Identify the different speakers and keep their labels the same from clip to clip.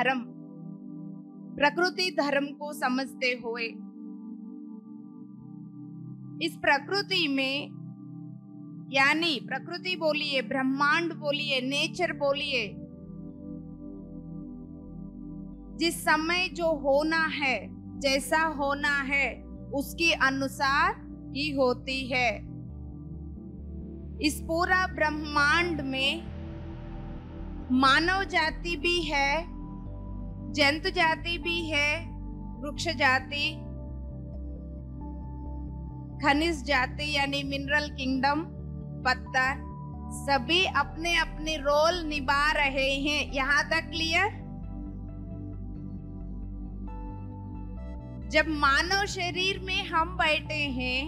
Speaker 1: धर्म, प्रकृति धर्म को समझते हुए इस प्रकृति में, यानी प्रकृति बोलिए, ब्रह्मांड बोलिए, नेचर बोलिए, जिस समय जो होना है, जैसा होना है, उसके अनुसार ही होती है। इस पूरा ब्रह्मांड में मानव जाति भी है, जंतु जाति भी है, वृक्ष जाति, खनिज जाति यानी मिनरल किंगडम, पत्थर, सभी अपने अपने रोल निभा रहे हैं। यहां तक क्लियर? जब मानव शरीर में हम बैठे हैं,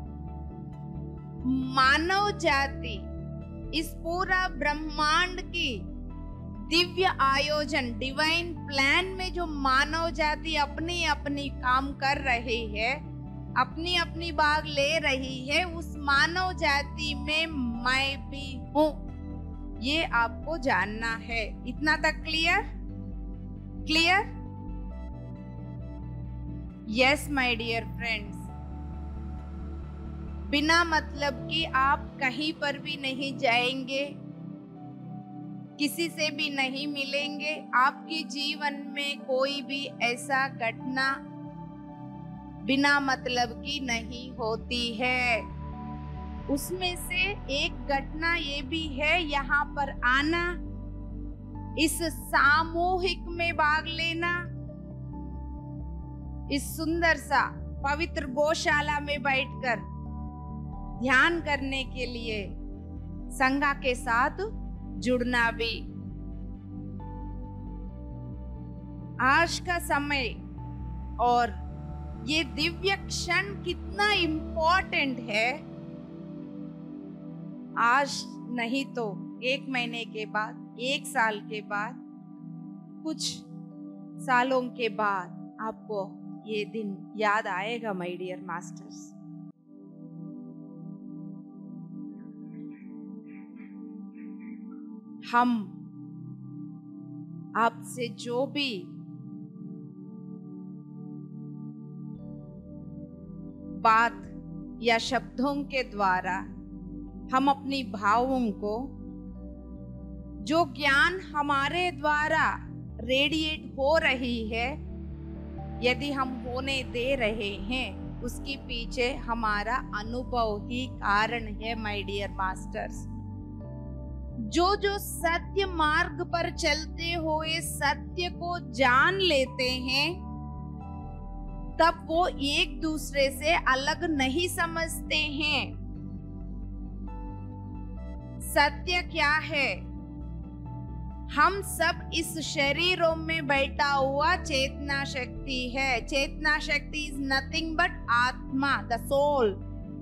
Speaker 1: मानव जाति इस पूरा ब्रह्मांड की दिव्य आयोजन, डिवाइन प्लान में जो मानव जाति अपनी अपनी काम कर रही है, अपनी अपनी भाग ले रही है, उस मानव जाति में मैं भी हूं, ये आपको जानना है। इतना तक clear? Clear? Yes my dear friends, बिना मतलब कि आप कहीं पर भी नहीं जाएंगे, किसी से भी नहीं मिलेंगे, आपके जीवन में कोई भी ऐसा घटना बिना मतलब की नहीं होती है। उसमें से एक घटना ये भी है, यहाँ पर आना, इस सामूहिक में भाग लेना, इस सुंदर सा पवित्र गौशाला में बैठकर ध्यान करने के लिए संघा के साथ जुड़ना भी। आज का समय और ये दिव्य क्षण कितना इम्पोर्टेंट है, आज नहीं तो 1 महीने के बाद, 1 साल के बाद, कुछ सालों के बाद आपको ये दिन याद आएगा माय डियर मास्टर्स। हम आपसे जो भी बात या शब्दों के द्वारा हम अपनी भावों को, जो ज्ञान हमारे द्वारा रेडिएट हो रही है, यदि हम होने दे रहे हैं, उसके पीछे हमारा अनुभव ही कारण है माय डियर मास्टर्स। जो जो सत्य मार्ग पर चलते हुए सत्य को जान लेते हैं, तब वो एक दूसरे से अलग नहीं समझते हैं। सत्य क्या है? हम सब इस शरीरों में बैठा हुआ चेतना शक्ति है। चेतना शक्ति इज नथिंग बट आत्मा, द सोल।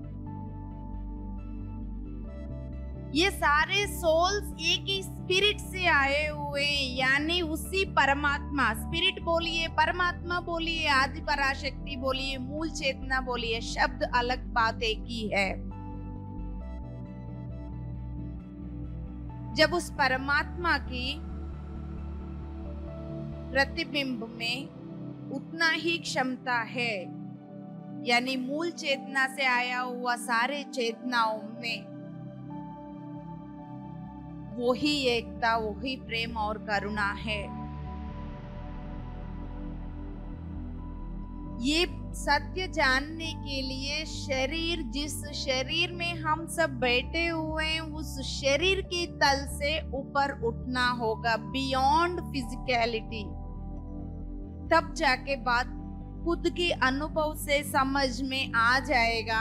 Speaker 1: ये सारे सोल्स एक ही स्पिरिट से आए हुए, यानी उसी परमात्मा, स्पिरिट बोलिए, परमात्मा बोलिए, आदि पराशक्ति बोलिए, मूल चेतना बोलिए, शब्द अलग, बात एक ही है। जब उस परमात्मा की प्रतिबिंब में उतना ही क्षमता है, यानी मूल चेतना से आया हुआ सारे चेतनाओं में वही एकता, वही प्रेम और करुणा है। ये सत्य जानने के लिए शरीर, जिस शरीर में हम सब बैठे हुए हैं, उस शरीर के तल से ऊपर उठना होगा, बियॉन्ड फिजिकलिटी। तब जाके बात खुद के अनुभव से समझ में आ जाएगा।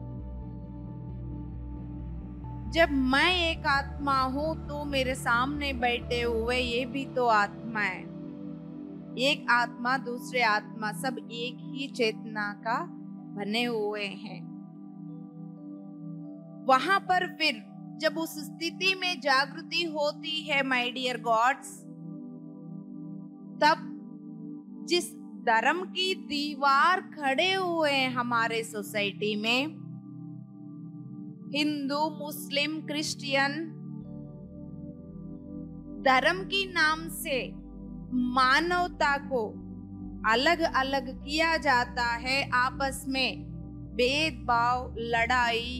Speaker 1: जब मैं एक आत्मा हूं तो मेरे सामने बैठे हुए ये भी तो आत्मा है। एक आत्मा दूसरे आत्मा सब एक ही चेतना का बने हुए हैं। वहां पर फिर जब उस स्थिति में जागृति होती है माय डियर गॉड्स, तब जिस धर्म की दीवार खड़े हुए हैं हमारे सोसाइटी में, हिंदू, मुस्लिम, क्रिश्चियन, धर्म की नाम से मानवता को अलग अलग किया जाता है, आपस में भेदभाव, लड़ाई,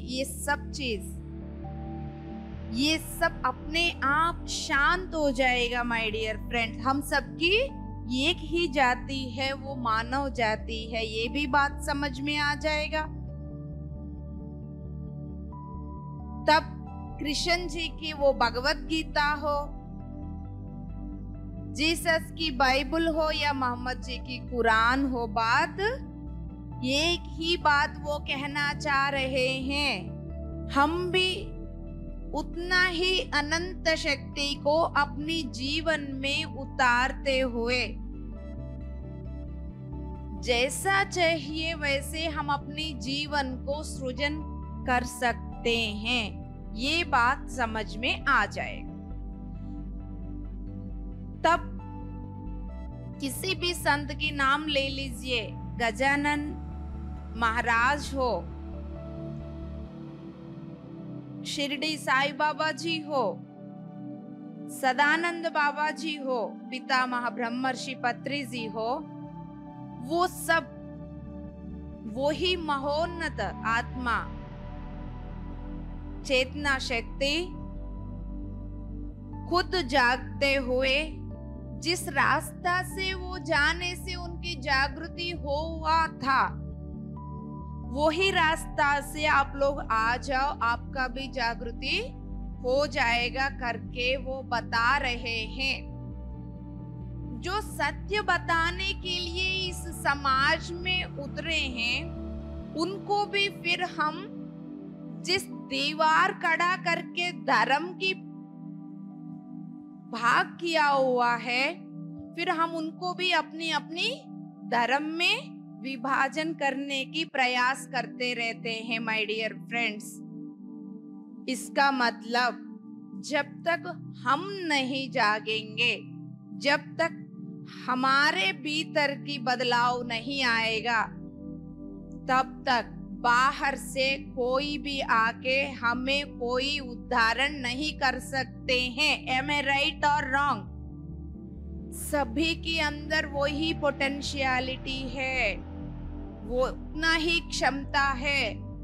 Speaker 1: ये सब अपने आप शांत हो जाएगा माय डियर फ्रेंड। हम सबकी एक ही जाति है, वो मानव जाति है, ये भी बात समझ में आ जाएगा। तब कृष्ण जी की वो भगवत गीता हो, जीसस की बाइबल हो या मोहम्मद जी की कुरान हो, बात एक ही बात वो कहना चाह रहे हैं। हम भी उतना ही अनंत शक्ति को अपनी जीवन में उतारते हुए जैसा चाहिए वैसे हम अपनी जीवन को सृजन कर सकते हैं, ये बात समझ में आ जाएगा। तब किसी भी संत की नाम ले लीजिए, गजानन महाराज हो, शिरडी साई बाबा जी हो, सदानंद बाबा जी हो, पितामह ब्रह्मर्षि पत्री जी हो, वो सब वही महोन्नत आत्मा, चेतना शक्ति खुद जागते हुए जिस रास्ता से वो जाने से उनकी जागृति हुआ था, वही रास्ता से आप लोग आ जाओ, आपका भी जागृति हो जाएगा करके वो बता रहे हैं। जो सत्य बताने के लिए इस समाज में उतरे हैं, उनको भी फिर हम जिस दीवार खड़ा करके धर्म की भाग किया हुआ है, फिर हम उनको भी अपनी अपनी धर्म में विभाजन करने की प्रयास करते रहते हैं माय डियर फ्रेंड्स। इसका मतलब जब तक हम नहीं जागेंगे, जब तक हमारे भीतर की बदलाव नहीं आएगा, तब तक बाहर से कोई भी आके हमें कोई उद्धारण नहीं कर सकते हैं। एम आई राइट और रॉन्ग? सभी के अंदर वही पोटेंशियलिटी है, वो उतना ही क्षमता है।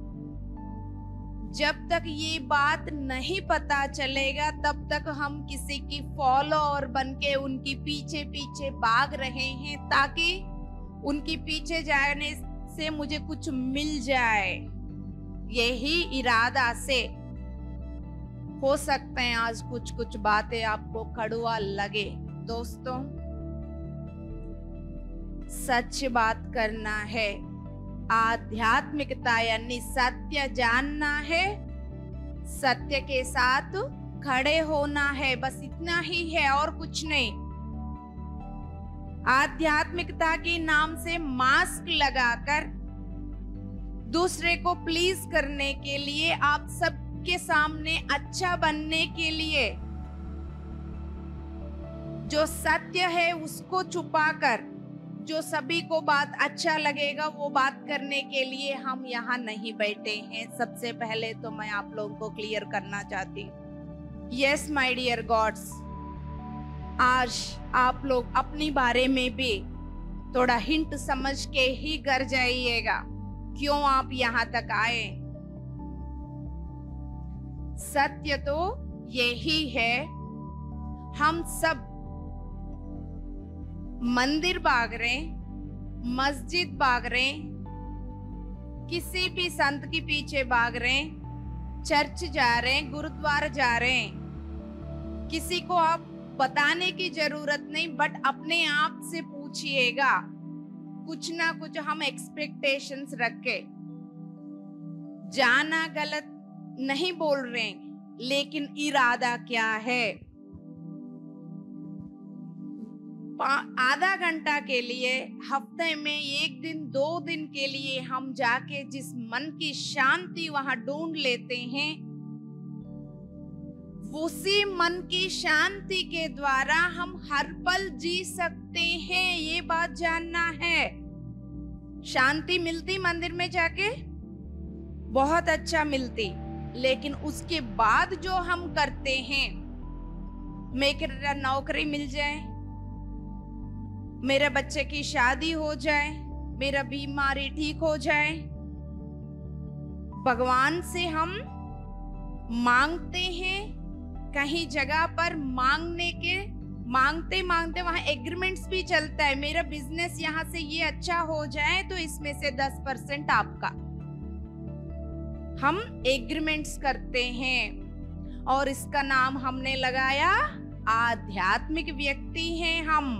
Speaker 1: जब तक ये बात नहीं पता चलेगा, तब तक हम किसी की फॉलोअर बनके उनकी पीछे पीछे भाग रहे हैं, ताकि उनकी पीछे जाने से मुझे कुछ मिल जाए। यही इरादा से हो सकते हैं आज कुछ कुछ बातें आपको कड़वा लगे। दोस्तों, सच बात करना है, आध्यात्मिकता यानी सत्य जानना है, सत्य के साथ खड़े होना है, बस इतना ही है और कुछ नहीं। आध्यात्मिकता के नाम से मास्क लगाकर दूसरे को प्लीज करने के लिए, आप सबके सामने अच्छा बनने के लिए, जो सत्य है उसको छुपाकर जो सभी को बात अच्छा लगेगा वो बात करने के लिए हम यहाँ नहीं बैठे हैं। सबसे पहले तो मैं आप लोगों को क्लियर करना चाहती हूँ। यस माय डियर गॉड्स, आज आप लोग अपनी बारे में भी थोड़ा हिंट समझ के ही घर जाइएगा, क्यों आप यहाँ तक आए। सत्य तो यही है, हम सब मंदिर भाग रहे, मस्जिद भाग रहे, किसी भी संत के पीछे भाग रहे, चर्च जा रहे, गुरुद्वारा जा रहे, किसी को आप बताने की जरूरत नहीं, बट अपने आप से पूछिएगा, कुछ ना कुछ हम एक्सपेक्टेशंस रख के जाना गलत नहीं बोल रहे, लेकिन इरादा क्या है। आधा घंटा के लिए, हफ्ते में 1 दिन 2 दिन के लिए हम जाके जिस मन की शांति वहां ढूंढ लेते हैं, उसी मन की शांति के द्वारा हम हर पल जी सकते हैं। ये बात जानना है। शांति मिलती मंदिर में जाके, बहुत अच्छा मिलती, लेकिन उसके बाद जो हम करते हैं, मेरे नौकरी मिल जाए, मेरे बच्चे की शादी हो जाए, मेरा बीमारी ठीक हो जाए। भगवान से हम मांगते हैं, कहीं जगह पर मांगते मांगते वहां एग्रीमेंट्स भी चलता है। मेरा बिजनेस यहाँ से ये अच्छा हो जाए तो इसमें से 10% आपका, हम एग्रीमेंट्स करते हैं और इसका नाम हमने लगाया आध्यात्मिक व्यक्ति हैं हम।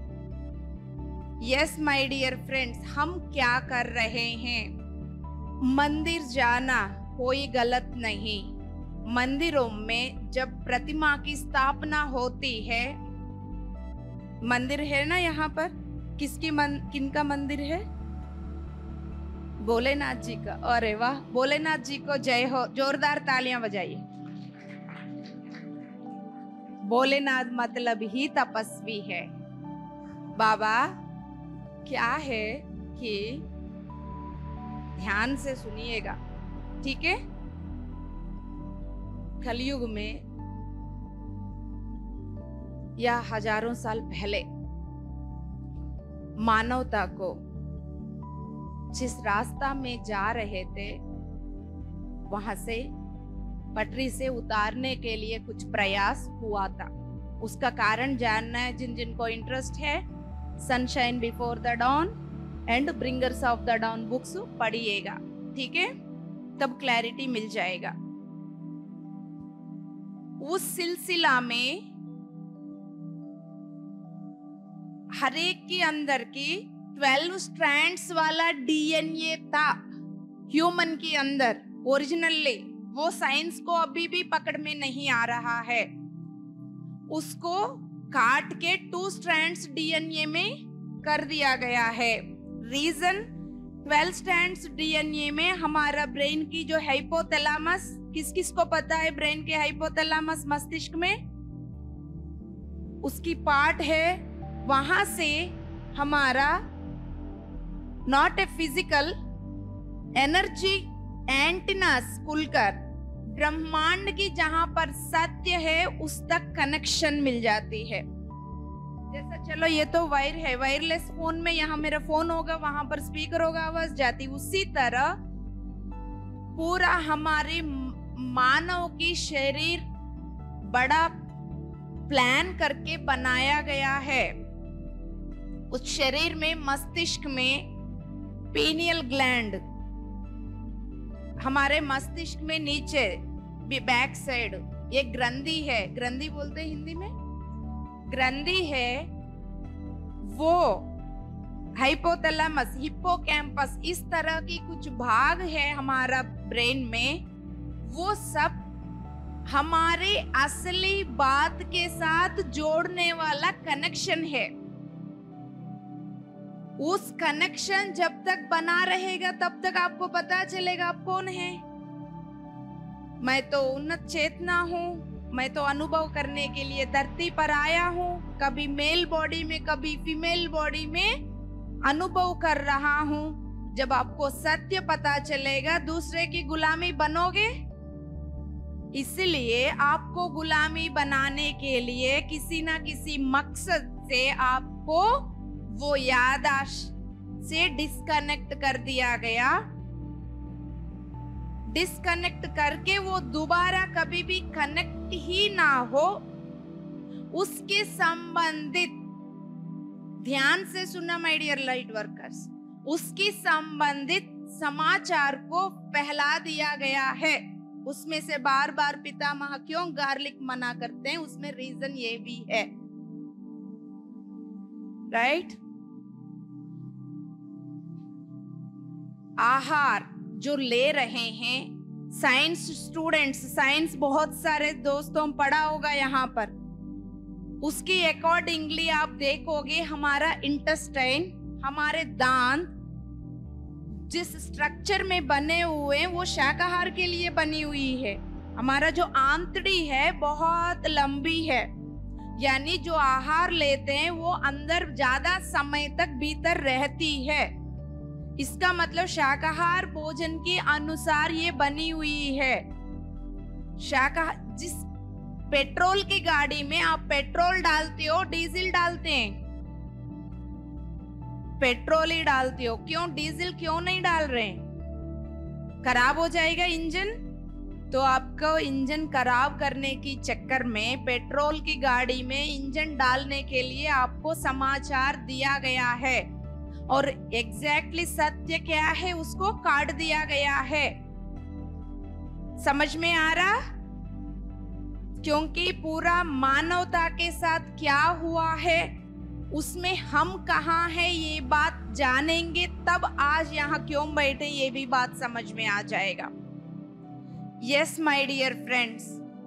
Speaker 1: यस माय डियर फ्रेंड्स, हम क्या कर रहे हैं? मंदिर जाना कोई गलत नहीं। मंदिरों में जब प्रतिमा की स्थापना होती है, मंदिर है ना यहाँ पर, किनका मंदिर है? भोलेनाथ जी का। अरे वाह, भोलेनाथ जी को जय हो, जोरदार तालियां बजाइए। भोलेनाथ मतलब ही तपस्वी है। बाबा क्या है कि ध्यान से सुनिएगा, ठीक है? कलयुग में या हजारों साल पहले मानवता को जिस रास्ता में जा रहे थे वहां से पटरी से उतारने के लिए कुछ प्रयास हुआ था। उसका कारण जानना है जिन जिन को इंटरेस्ट है, Sunshine Before the Dawn and Bringers of the Dawn books पढ़िएगा, ठीक है? तब क्लैरिटी मिल जाएगा। उस सिलसिला में हर एक के अंदर की 12 स्ट्रैंड्स वाला डीएनए था ह्यूमन के अंदर ओरिजिनली। वो साइंस को अभी भी पकड़ में नहीं आ रहा है। उसको काट के 2 स्ट्रैंड्स डीएनए में कर दिया गया है। रीजन, 12 स्ट्रैंड्स डीएनए में हमारा ब्रेन की जो हाइपोथैलेमस, किस किस को पता है ब्रेन के हाइपोथैलेमस मस्तिष्क में उसकी पार्ट है, वहां से हमारा not a physical energy antennas खुलकर ब्रह्मांड की जहां पर सत्य है उस तक कनेक्शन मिल जाती है। जैसा चलो ये तो वायर है, वायरलेस फोन में यहाँ मेरा फोन होगा, वहां पर स्पीकर होगा, आवाज जाती। उसी तरह पूरा हमारे मानव की शरीर बड़ा प्लान करके बनाया गया है। उस शरीर में मस्तिष्क में पीनियल ग्लैंड, हमारे मस्तिष्क में नीचे बैक साइड ये ग्रंथि है, ग्रंथि बोलते हैं हिंदी में, ग्रंथि है। वो हाइपोथैलेमस, हिप्पोकैम्पस, इस तरह की कुछ भाग है हमारा ब्रेन में। वो सब हमारे असली बात के साथ जोड़ने वाला कनेक्शन है। उस कनेक्शन जब तक बना रहेगा तब तक आपको पता चलेगा आप कौन है। मैं तो उन्नत चेतना हूँ, मैं तो अनुभव करने के लिए धरती पर आया हूँ, कभी मेल बॉडी में कभी फीमेल बॉडी में अनुभव कर रहा हूँ। जब आपको सत्य पता चलेगा दूसरे की गुलामी बनोगे। इसलिए आपको गुलामी बनाने के लिए किसी ना किसी मकसद से आपको वो याददाश्त से डिस्कनेक्ट कर दिया गया। डिस्कनेक्ट करके वो दोबारा कभी भी कनेक्ट ही ना हो, उसके संबंधित, ध्यान से सुनना माय डियर लाइट वर्कर्स, उसकी संबंधित समाचार को फैला दिया गया है। उसमें से बार बार पितामह क्यों गार्लिक मना करते हैं, उसमें रीजन ये भी है, राइट? आहार जो ले रहे हैं साइंस स्टूडेंट्स, साइंस बहुत सारे दोस्तों पढ़ा होगा यहाँ पर, उसकी अकॉर्डिंगली आप देखोगे हमारा इंटेस्टाइन, हमारे दांत जिस स्ट्रक्चर में बने हुए वो शाकाहार के लिए बनी हुई है। हमारा जो आंतड़ी है बहुत लंबी है, यानी जो आहार लेते हैं वो अंदर ज्यादा समय तक भीतर रहती है। इसका मतलब शाकाहार भोजन के अनुसार ये बनी हुई है। शाकाहार, जिस पेट्रोल की गाड़ी में आप पेट्रोल डालते हो, डीजल डालते हैं, पेट्रोल ही डालते हो, क्यों डीजल क्यों नहीं डाल रहे? खराब हो जाएगा इंजन। तो आपको इंजन खराब करने की चक्कर में पेट्रोल की गाड़ी में इंजन डालने के लिए आपको समाचार दिया गया है, और एग्जैक्टली सत्य क्या है उसको काट दिया गया है। समझ में आ रहा? क्योंकि पूरा मानवता के साथ क्या हुआ है, उसमें हम कहाँ हैं ये बात जानेंगे तब आज यहाँ क्यों बैठे ये भी बात समझ में आ जाएगा। यस माय डियर फ्रेंड्स,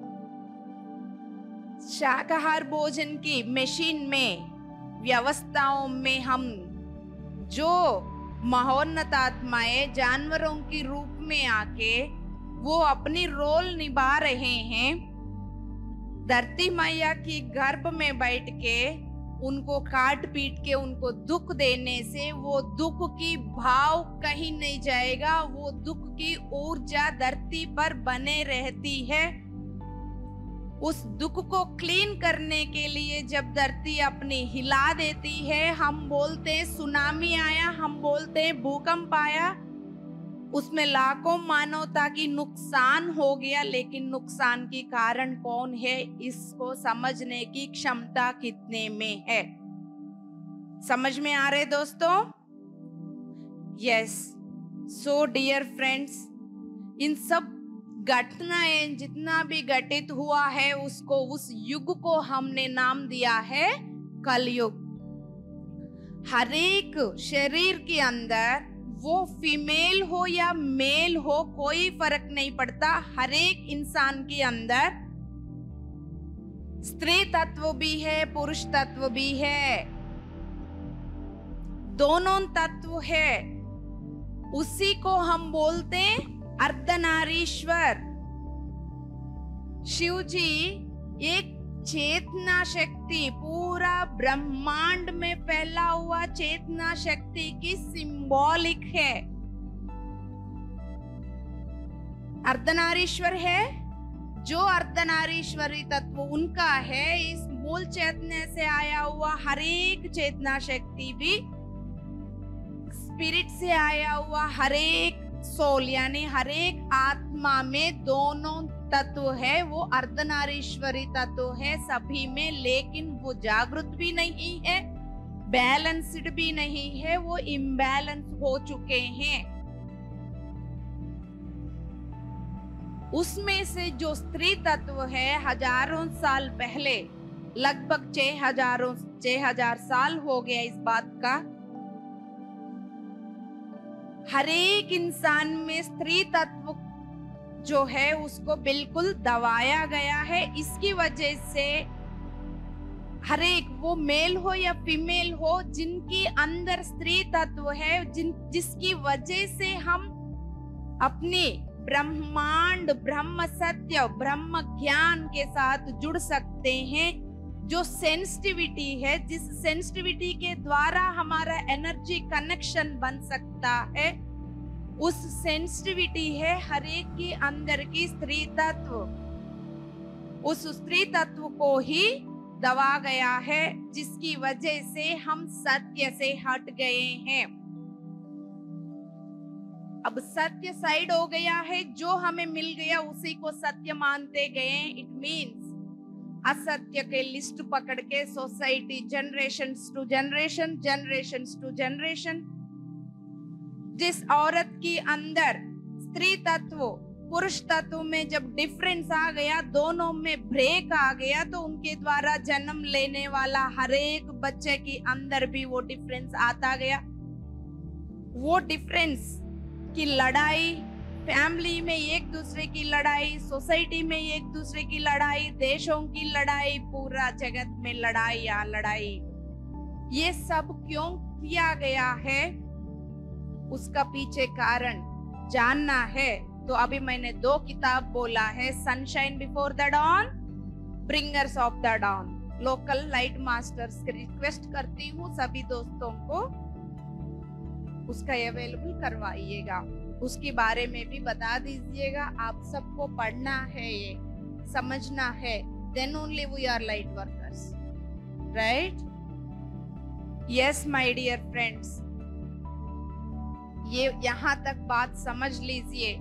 Speaker 1: शाकाहार भोजन की मशीन में व्यवस्थाओं में हम जो महोन्नत आत्माएं जानवरों के रूप में आके वो अपनी रोल निभा रहे हैं, धरती मैया की गर्भ में बैठ के उनको काट पीट के उनको दुख देने से वो दुख की भाव कहीं नहीं जाएगा, वो दुख की ऊर्जा धरती पर बने रहती है। उस दुख को क्लीन करने के लिए जब धरती अपनी हिला देती है, हम बोलते हैं सुनामी आया, हम बोलते हैं भूकंप आया, उसमें लाखों मानवता की नुकसान हो गया, लेकिन नुकसान की कारण कौन है इसको समझने की क्षमता कितने में है? समझ में आ रहे दोस्तों? यस। सो डियर फ्रेंड्स, इन सब घटनाएं जितना भी घटित हुआ है उसको, उस युग को हमने नाम दिया है कलयुग। हर एक शरीर के अंदर वो फीमेल हो या मेल हो कोई फर्क नहीं पड़ता, हर एक इंसान के अंदर स्त्री तत्व भी है, पुरुष तत्व भी है, दोनों तत्व है। उसी को हम बोलते हैं अर्धनारीश्वर। शिव जी एक चेतना शक्ति, पूरा ब्रह्मांड में फैला हुआ चेतना शक्ति की सिंबॉलिक है। अर्धनारीश्वर है, जो अर्धनारीश्वरी तत्व उनका है, इस मूल चैतन्य से आया हुआ हर एक चेतना शक्ति भी स्पिरिट से आया हुआ हर एक सोल यानी हर एक आत्मा में दोनों तत्व है, वो अर्धनारीश्वरी तत्व है सभी में, लेकिन वो जागृत भी नहीं है, बैलेंस्ड भी नहीं है, वो इम्बैलेंस हो चुके हैं। उसमें से जो स्त्री तत्व है हजारों साल पहले, लगभग 6000 साल हो गया इस बात का, हर एक इंसान में स्त्री तत्व जो है उसको बिल्कुल दबाया गया है। इसकी वजह से हर एक, वो मेल हो या फीमेल हो, जिनकी अंदर स्त्री तत्व है, जिसकी वजह से हम अपनी ब्रह्मांड, ब्रह्म सत्य, ब्रह्म ज्ञान के साथ जुड़ सकते हैं। जो सेंसिटिविटी है, जिस सेंसिटिविटी के द्वारा हमारा एनर्जी कनेक्शन बन सकता है, उस सेंसिटिविटी है हर एक के अंदर की स्त्री तत्व। उस स्त्री तत्व को ही दबा गया है, जिसकी वजह से हम सत्य से हट गए हैं। अब सत्य साइड हो गया है, जो हमें मिल गया उसी को सत्य मानते गए। इट मीन्स असत्य के लिस्ट पकड़ के सोसाइटी जनरेशन टू जनरेशन, जिस औरत की अंदर स्त्री तत्व पुरुष तत्व में जब डिफरेंस आ गया, दोनों में ब्रेक आ गया, तो उनके द्वारा जन्म लेने वाला हर एक बच्चे के अंदर भी वो डिफरेंस आता गया। वो डिफरेंस की लड़ाई, फैमिली में एक दूसरे की लड़ाई, सोसाइटी में एक दूसरे की लड़ाई, देशों की लड़ाई, पूरा जगत में लड़ाई, ये सब क्यों किया गया है, उसका पीछे कारण जानना है। तो अभी मैंने 2 किताब बोला है, Sunshine Before the Dawn, Bringers of the Dawn. Local light masters की रिक्वेस्ट करती हूँ सभी दोस्तों को उसका अवेलेबल करवाइएगा, उसके बारे में भी बता दीजिएगा। आप सबको पढ़ना है, ये समझना है, then only we are light workers, right? Yes my dear friends, ये यहां तक बात समझ लीजिए।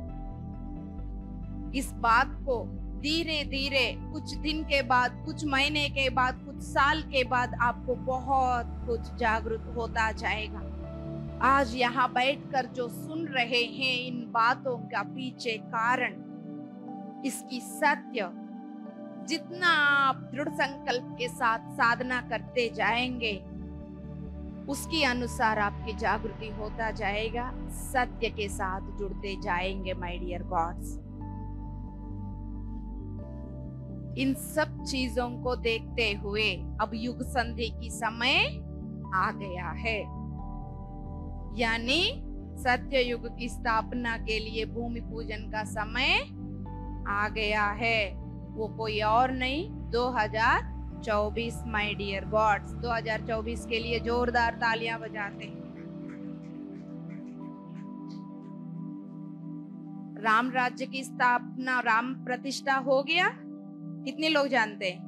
Speaker 1: इस बात को धीरे धीरे कुछ दिन के बाद, कुछ महीने के बाद, कुछ साल के बाद आपको बहुत कुछ जागरूक होता जाएगा। आज यहाँ बैठकर जो सुन रहे हैं इन बातों का पीछे कारण, इसकी सत्य जितना आप दृढ़ संकल्प के साथ साधना करते जाएंगे उसके अनुसार आपकी जागृति होता जाएगा, सत्य के साथ जुड़ते जाएंगे माय डियर गॉड्स। इन सब चीजों को देखते हुए अब युग संधि की समय आ गया है, यानी सत्य युग की स्थापना के लिए भूमि पूजन का समय आ गया है। वो कोई और नहीं, 2024 माय डियर गॉड्स। 2024 के लिए जोरदार तालियां बजाते हैं। राम राज्य की स्थापना, राम प्रतिष्ठा हो गया। कितने लोग जानते हैं?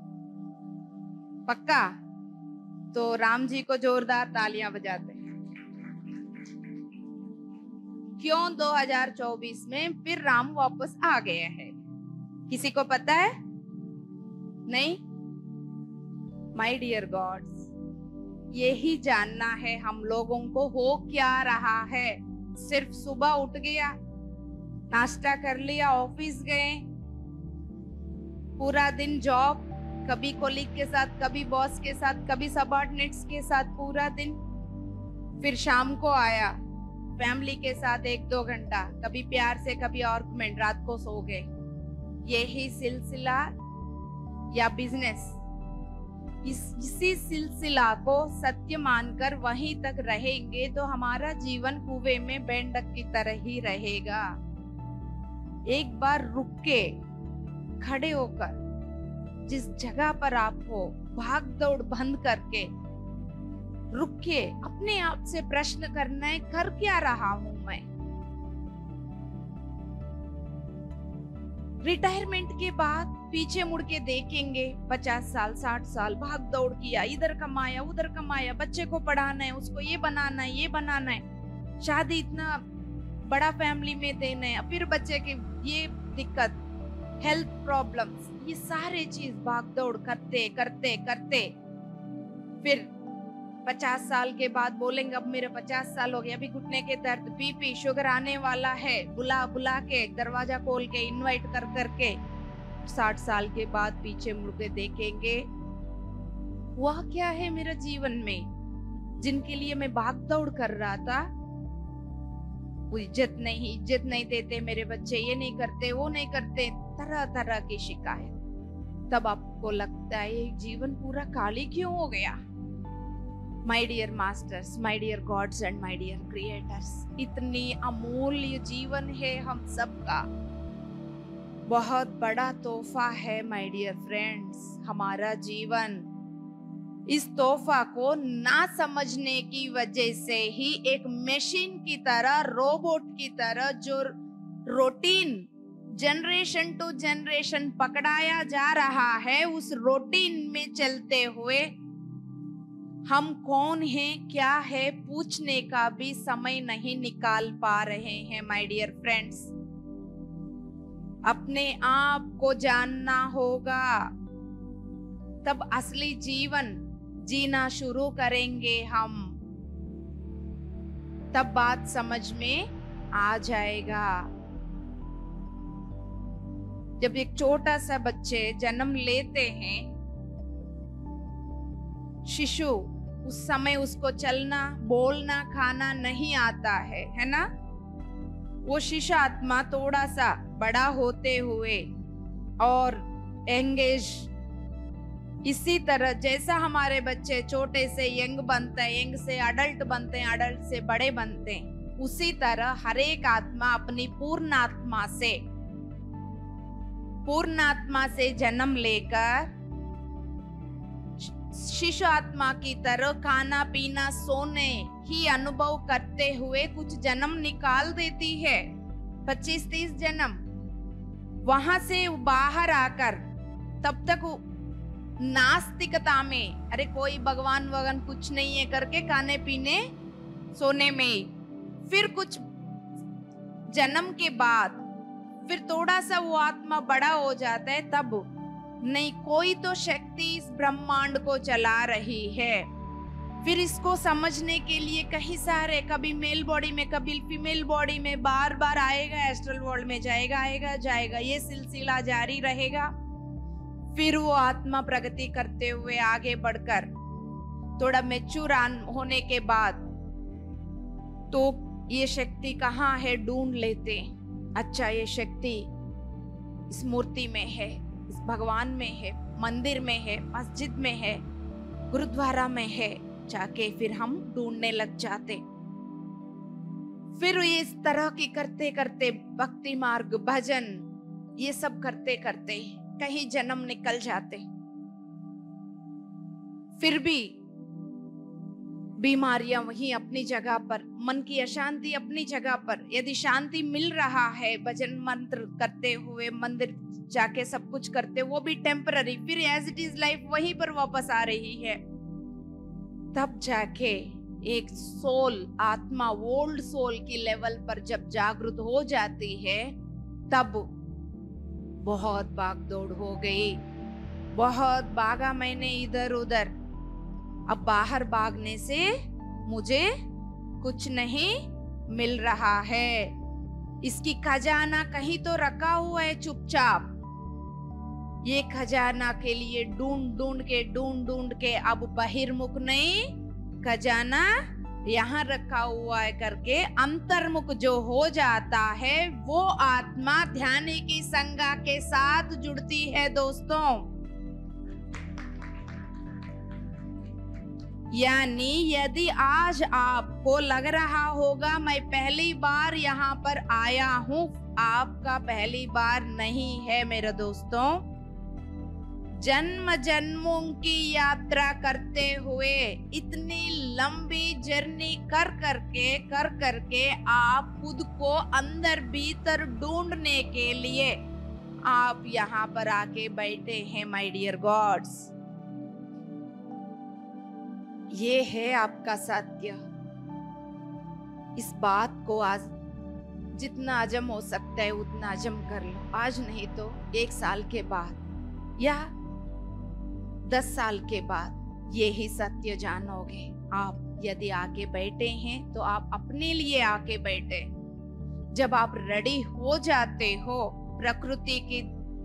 Speaker 1: पक्का? तो राम जी को जोरदार तालियां बजाते हैं। क्यों 2024 में फिर राम वापस आ गए हैं? किसी को पता है? नहीं? माय डियर गॉड्स, यही जानना है हम लोगों को हो क्या रहा है। सिर्फ सुबह उठ गया, नाश्ता कर लिया, ऑफिस गए, पूरा दिन जॉब, कभी कोलीग के साथ, कभी बॉस के साथ, कभी सबऑर्डिनेट्स के साथ पूरा दिन, फिर शाम को आया, फैमिली के साथ 1-2 घंटा, कभी प्यार से, कभी आर्गुमेंट, रात को सो गए। यही सिलसिला या बिजनेस, इसी सिलसिला को सत्य मानकर वहीं तक रहेंगे तो हमारा जीवन कुएं में मेंढक की तरह ही रहेगा। एक बार रुक के, खड़े होकर, जिस जगह पर आप हो, भाग दौड़ बंद करके रुक के अपने आप से प्रश्न करना है, कर क्या रहा हूं मैं? रिटायरमेंट के बाद पीछे मुड़ के देखेंगे, 50 साल 60 साल भाग दौड़ किया, इधर कमाया उधर कमाया, बच्चे को पढ़ाना है, उसको ये बनाना है, ये बनाना है, शादी इतना बड़ा फैमिली में देना है, फिर बच्चे की ये दिक्कत, हेल्थ प्रॉब्लम्स, ये सारे चीज भाग दौड़ करते करते करते फिर 50 साल के बाद बोलेंगे अब मेरे 50 साल हो गए, अभी घुटने के दर्द, बीपी, शुगर आने वाला है, बुला बुला के, दरवाजा खोल के, इनवाइट कर करके 60 साल के बाद पीछे मुड़ के देखेंगे, वह क्या है मेरे जीवन में जिनके लिए मैं भाग दौड़ कर रहा था, वो इज्जत नहीं देते मेरे बच्चे, ये नहीं करते, वो नहीं करते, तरह तरह की शिकायत। तब आपको लगता है जीवन पूरा खाली क्यों हो गया? My dear masters, my dear gods and my dear creators, इतनी अमूल्य जीवन है हम सबका, बहुत बड़ा तोहफा है माय डियर फ्रेंड्स हमारा जीवन। इस तोहफा को ना समझने की वजह से ही एक मशीन की तरह, रोबोट की तरह जो रूटीन जनरेशन टू जनरेशन पकड़ाया जा रहा है, उस रूटीन में चलते हुए हम कौन हैं, क्या है, पूछने का भी समय नहीं निकाल पा रहे हैं माय डियर फ्रेंड्स। अपने आप को जानना होगा, तब असली जीवन जीना शुरू करेंगे हम, तब बात समझ में आ जाएगा। जब एक छोटा सा बच्चे जन्म लेते हैं, शिशु, उस समय उसको चलना, बोलना, खाना नहीं आता है ना? वो शिशु आत्मा थोड़ा सा बड़ा होते हुए और एंगेज, इसी तरह जैसा हमारे बच्चे छोटे से यंग बनते हैं, यंग से अडल्ट बनते हैं, अडल्ट से बड़े बनते हैं, उसी तरह हर एक आत्मा अपनी पूर्ण आत्मा से जन्म लेकर शिशु आत्मा की तरह खाना पीना सोने ही अनुभव करते हुए कुछ जन्म निकाल देती है, 25-30 जन्म। वहां से बाहर आकर तब तक नास्तिकता में, अरे कोई भगवान वगन कुछ नहीं है करके खाने पीने सोने में। फिर कुछ जन्म के बाद फिर थोड़ा सा वो आत्मा बड़ा हो जाता है, तब नहीं, कोई तो शक्ति इस ब्रह्मांड को चला रही है। फिर इसको समझने के लिए कहीं सारे, कभी मेल बॉडी में कभी फीमेल बॉडी में, बार बार आएगा, एस्ट्रल वर्ल्ड में जाएगा, आएगा जाएगा, ये सिलसिला जारी रहेगा। फिर वो आत्मा प्रगति करते हुए आगे बढ़कर थोड़ा मैच्योर होने के बाद तो ये शक्ति कहाँ है ढूंढ लेते। अच्छा, ये शक्ति इस मूर्ति में है, इस भगवान में है, मंदिर में है, मस्जिद में है, गुरुद्वारा में है, जाके फिर हम ढूंढने लग जाते। फिर इस तरह की करते करते भक्ति मार्ग, भजन, ये सब करते करते कहीं जन्म निकल जाते। फिर भी बीमारियां वहीं अपनी जगह पर, मन की अशांति अपनी जगह पर। यदि शांति मिल रहा है भजन मंत्र करते हुए, मंदिर जाके सब कुछ करते, वो भी टेम्पररी, फिर एज इट इज लाइफ वहीं पर वापस आ रही है। तब जाके एक सोल, आत्मा, ओल्ड सोल की लेवल पर जब जागृत हो जाती है, तब बहुत भाग दौड़ हो गई, बहुत भागा मैंने इधर उधर। अब बाहर भागने से मुझे कुछ नहीं मिल रहा है। इसकी खजाना कहीं तो रखा हुआ है चुपचाप। ये खजाना के लिए ढूंढ ढूंढ के अब बहिर्मुख नहीं, खजाना यहाँ रखा हुआ है करके अंतर्मुख जो हो जाता है, वो आत्मा ध्यान की संज्ञा के साथ जुड़ती है दोस्तों। यानी यदि आज आपको लग रहा होगा मैं पहली बार यहाँ पर आया हूँ, आपका पहली बार नहीं है मेरे दोस्तों। जन्म जन्मों की यात्रा करते हुए, इतनी लंबी जर्नी कर करके आप खुद को अंदर भीतर ढूंढने के लिए आप यहाँ पर आके बैठे हैं माय डियर गॉड्स। ये है आपका सत्य। इस बात को आज जितना अजम हो सकता है उतना अजम कर लो। आज नहीं तो 1 साल के बाद या 10 साल के बाद यही सत्य जानोगे आप। यदि आके बैठे हैं तो आप अपने लिए आके बैठे। जब आप रेडी हो जाते हो, प्रकृति की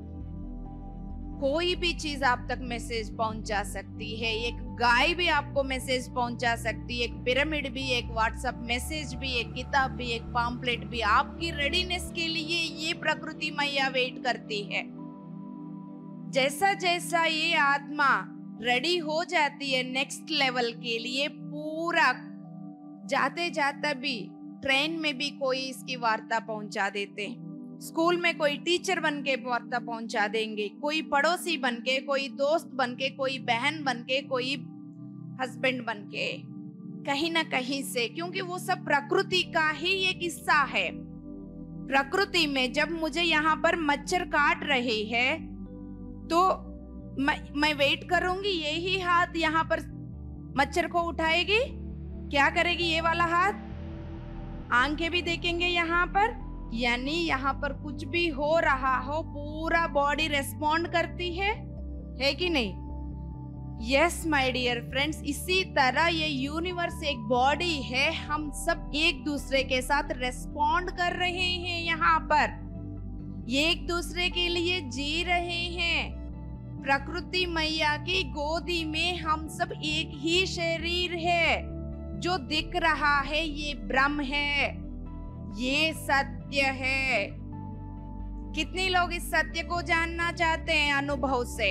Speaker 1: कोई भी चीज आप तक मैसेज पहुंचा सकती है। एक गाय भी आपको मैसेज पहुंचा सकती है, एक पिरामिड भी, एक व्हाट्सएप मैसेज भी, एक किताब भी, एक पॉम्पलेट भी। आपकी रेडीनेस के लिए ये प्रकृति मैया वेट करती है। जैसा जैसा ये आत्मा रेडी हो जाती है नेक्स्ट लेवल के लिए, पूरा जाते जाते भी ट्रेन में भी कोई इसकी वार्ता पहुंचा देते, स्कूल में कोई टीचर बन के वार्ता पहुंचा देंगे, कोई पड़ोसी बन के, कोई दोस्त बन के, कोई बहन बन के, कोई हस्बैंड बन के, कहीं ना कहीं से। क्योंकि वो सब प्रकृति का ही एक हिस्सा है। प्रकृति में जब मुझे यहाँ पर मच्छर काट रही है तो मैं वेट करूंगी, यही हाथ यहाँ पर मच्छर को उठाएगी, क्या करेगी ये वाला हाथ, आंखें भी देखेंगे यहाँ पर। यानी यहाँ पर कुछ भी हो रहा हो पूरा बॉडी रेस्पॉन्ड करती है कि नहीं? यस माय डियर फ्रेंड्स, इसी तरह ये यूनिवर्स एक बॉडी है। हम सब एक दूसरे के साथ रेस्पॉन्ड कर रहे हैं, यहाँ पर ये एक दूसरे के लिए जी रहे हैं। प्रकृति मैया की गोदी में हम सब एक ही शरीर है। जो दिख रहा है ये ब्रह्म है, ये सत्य है। कितने लोग इस सत्य को जानना चाहते हैं अनुभव से?